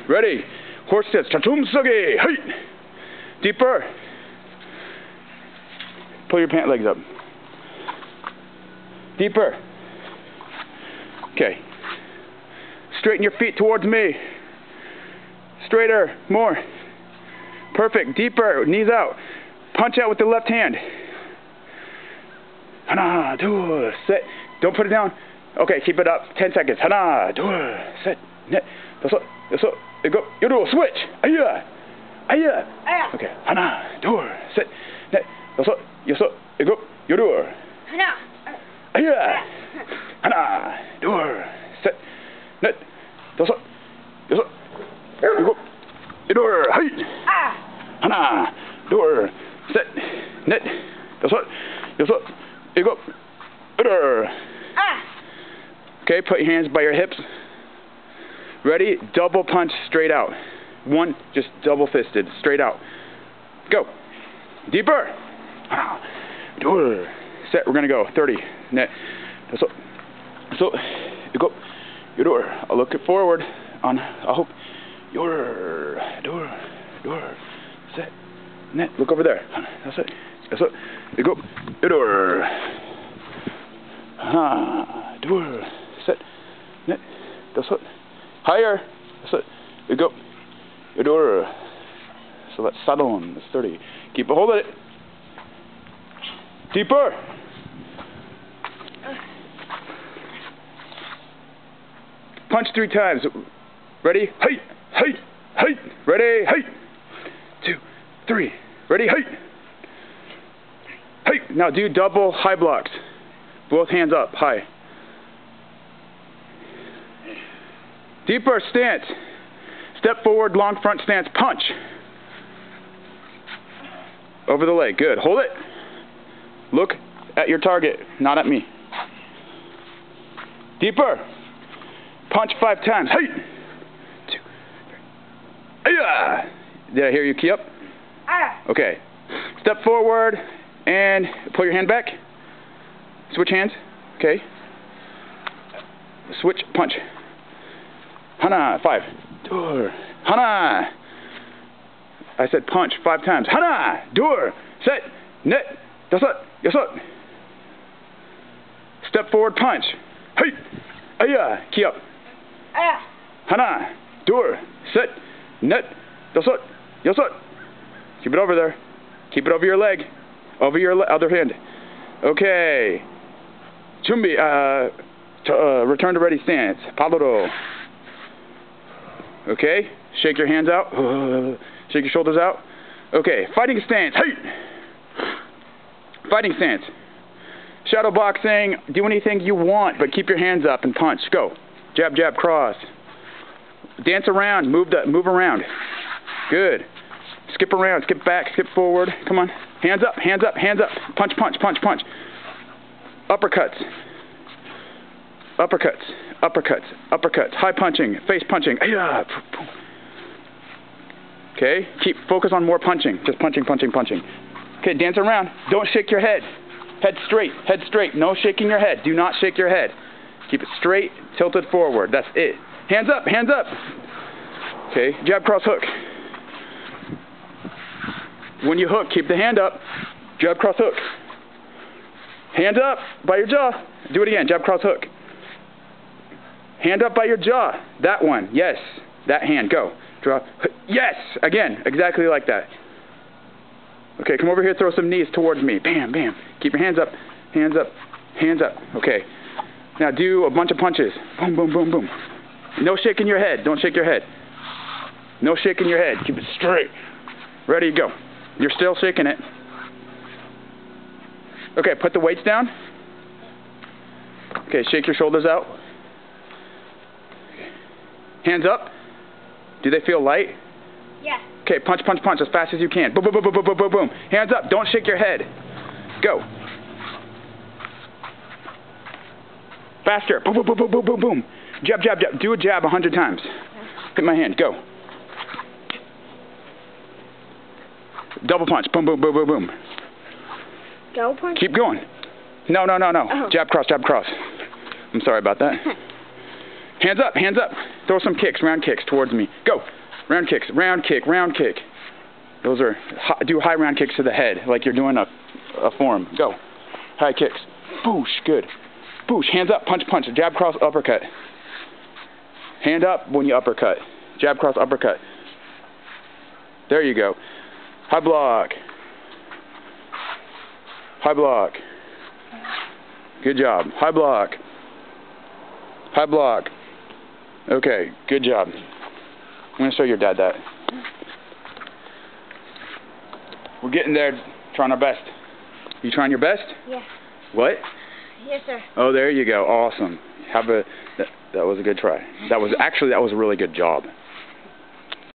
Ready? Horse stance. Chatumsugi. Hey. Deeper. Pull your pant legs up. Deeper. Okay. Straighten your feet towards me. Straighter. More. Perfect. Deeper. Knees out. Punch out with the left hand. Hana. Do. Sit. Don't put it down. Okay. Keep it up. 10 seconds. Hana. Do. Sit. Net. That's it. Go. You do. Switch. Aya. Aya. Okay. Hana. Do. Sit. Net. That's it. Yes. Go. You do. Hana. Aya. Hana. Do. Sit. Net. That's it. Yes. You go. You do. Hey. Hana. Do. Sit. Net. That's it. Yes. You go. Okay, put your hands by your hips. Ready? Double punch straight out. One, just double fisted, straight out. Go. Deeper. Set. We're gonna go 30. Net. So you go. Your door. I'll look it forward. On. I hope. Your door. Set. Net. Look over there. That's it. That's it. You go. Your door. Door. Set. Net. That's it. Higher. That's it. You go. Your door. So let's settle on. That's 30. Keep a hold of it. Deeper. Punch 3 times. Ready? Hey. Hey. Hey. Ready? Hey. 2, 3. Ready? Hey. Hey. Now do double high blocks. Both hands up. High. Deeper stance. Step forward, long front stance. Punch. Over the leg. Good. Hold it. Look at your target, not at me. Deeper. Punch 5 times. Hey. 2, 3. Ay-ya. Did I hear you key up? Okay. Step forward and pull your hand back. Switch hands. Okay. Switch. Punch. Hana. 5. Door. Hana. I said punch 5 times. Hana. Door. Set. Net. That's it. Yes, it. Step forward. Punch. Hey. Aya. Key up. Hana. Door. Set. Net. That's it. Yes, it. Keep it over there. Keep it over your leg. Over your other hand. Okay. Chumbi. Return to ready stance. Paloro. Okay. Shake your hands out. Shake your shoulders out. Okay. Fighting stance. Hey. Fighting stance. Shadow boxing. Do anything you want, but keep your hands up and punch. Go. Jab, jab, cross. Dance around. Move around. Good. Skip around. Skip back. Skip forward. Come on. Hands up. Hands up. Hands up. Punch, punch, punch, punch. Uppercuts. Uppercuts. Uppercuts. Uppercuts. High punching. Face punching. Okay. Keep focus on more punching. Just punching, punching, punching. Okay. Dance around. Don't shake your head. Head straight. Head straight. No shaking your head. Do not shake your head. Keep it straight, tilted forward. That's it. Hands up. Hands up. Okay. Jab, cross, hook. When you hook, keep the hand up. Jab, cross, hook. Hand up by your jaw. Do it again. Jab, cross, hook. Hand up by your jaw. That one. Yes. That hand. Go. Draw. Yes. Again. Exactly like that. Okay. Come over here. Throw some knees towards me. Bam, bam. Keep your hands up. Hands up. Hands up. Okay. Now do a bunch of punches. Boom, boom, boom, boom. No shaking your head. Don't shake your head. No shaking your head. Keep it straight. Ready, go. You're still shaking it. Okay, put the weights down. Okay, shake your shoulders out. Hands up. Do they feel light? Yeah. Okay, punch, punch, punch as fast as you can. Boom, boom, boom, boom, boom, boom, boom, boom. Hands up. Don't shake your head. Go. Faster. Boom, boom, boom, boom, boom, boom, boom. Jab, jab, jab. Do a jab 100 times. Hit my hand. Go. Double punch. Boom, boom, boom, boom, boom. Double punch? Keep going. No, no, no, no. Oh. Jab, cross, jab, cross. I'm sorry about that. Hands up, hands up. Throw some kicks, round kicks towards me. Go. Round kicks, round kick, round kick. Those are, do high round kicks to the head, like you're doing a form. Go. High kicks. Boosh, good. Boosh, hands up, punch, punch. Jab, cross, uppercut. Hand up when you uppercut. Jab, cross, uppercut. There you go. High block. High block. Good job. High block. High block. Okay, good job. I'm going to show your dad that. We're getting there, trying our best. You trying your best? Yes. What? Yes, sir. Oh, there you go. Awesome. That was a good try. That was a really good job.